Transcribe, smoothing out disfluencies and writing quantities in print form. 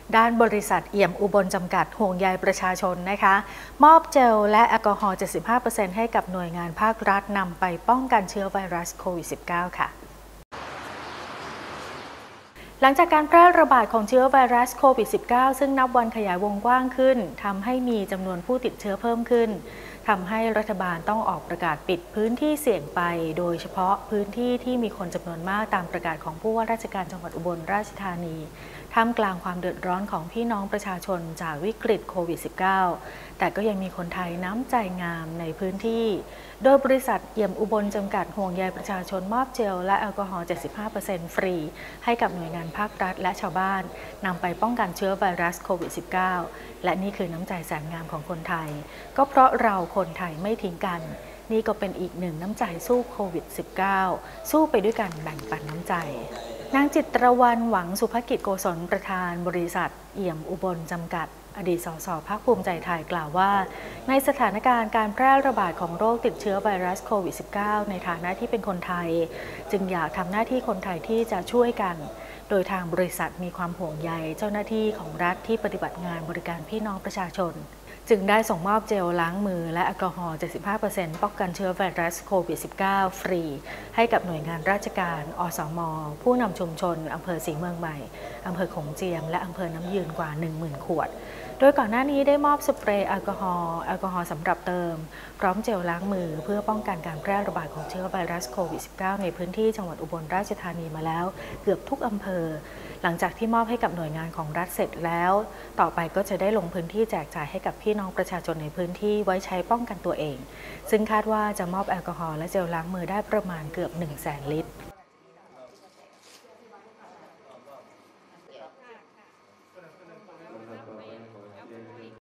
ด้านบริษัทเอี่ยมอุบลจำกัดห่วงใยประชาชนนะคะมอบเจลและแอลกอฮอล์ 75% ให้กับหน่วยงานภาครัฐนำไปป้องกันเชื้อไวรัสโควิด -19 ค่ะหลังจากการแพร่ระบาดของเชื้อไวรัสโควิด -19 ซึ่งนับวันขยายวงกว้างขึ้นทำให้มีจำนวนผู้ติดเชื้อเพิ่มขึ้นทำให้รัฐบาลต้องออกประกาศปิดพื้นที่เสี่ยงไปโดยเฉพาะพื้นที่ที่มีคนจำนวนมากตามประกาศของผู้ว่าราชการจังหวัดอุบลราชธานีท่ามกลางความเดือดร้อนของพี่น้องประชาชนจากวิกฤตโควิด -19 แต่ก็ยังมีคนไทยน้ำใจงามในพื้นที่โดยบริษัทเอี่ยมอุบลจำกัดห่วงใยประชาชนมอบเจลและแอลกอฮอล์ 75% ฟรีให้กับหน่วยงานภาครัฐและชาวบ้านนำไปป้องกันเชื้อไวรัสโควิด -19 และนี่คือน้ำใจแสนงามของคนไทยก็เพราะเราคนไทยไม่ทิ้งกันนี่ก็เป็นอีกหนึ่งน้ำใจสู้โควิด -19 สู้ไปด้วยกันแบ่งปันน้ำใจนางจิตรวรรณหวังสุภกิจโกศลประธานบริษัทเอี่ยมอุบลจำกัดอดีตสสพรรคภูมิใจไทยกล่าวว่าในสถานการณ์การแพร่ระบาดของโรคติดเชื้อไวรัสโควิด -19 ในฐานะที่เป็นคนไทยจึงอยากทำหน้าที่คนไทยที่จะช่วยกันโดยทางบริษัทมีความห่วงใยเจ้าหน้าที่ของรัฐที่ปฏิบัติงานบริการพี่น้องประชาชนจึงได้ส่งมอบเจลล้างมือและแอลกอฮอล์ 75% ป้องกันเชื้อไวรัสโควิด -19 ฟรีให้กับหน่วยงานราชการอสม.ผู้นำชุมชนอำเภอศรีเมืองใหม่อำเภอโขงเจียมและอำเภอน้ำยืนกว่า 10,000 ขวดโดยก่อนหน้านี้ได้มอบสเปรย์แอลกอฮอล์สำหรับเติมพร้อมเจลล้างมือเพื่อป้องกันการแพร่ระบาดของเชื้อไวรัสโควิด -19 ในพื้นที่จังหวัดอุบลราชธานีมาแล้วเกือบทุกอำเภอหลังจากที่มอบให้กับหน่วยงานของรัฐเสร็จแล้วต่อไปก็จะได้ลงพื้นที่แจกจ่ายให้กับพี่น้องประชาชนในพื้นที่ไว้ใช้ป้องกันตัวเองซึ่งคาดว่าจะมอบแอลกอฮอล์และเจลล้างมือได้ประมาณเกือบ 100,000 ลิตร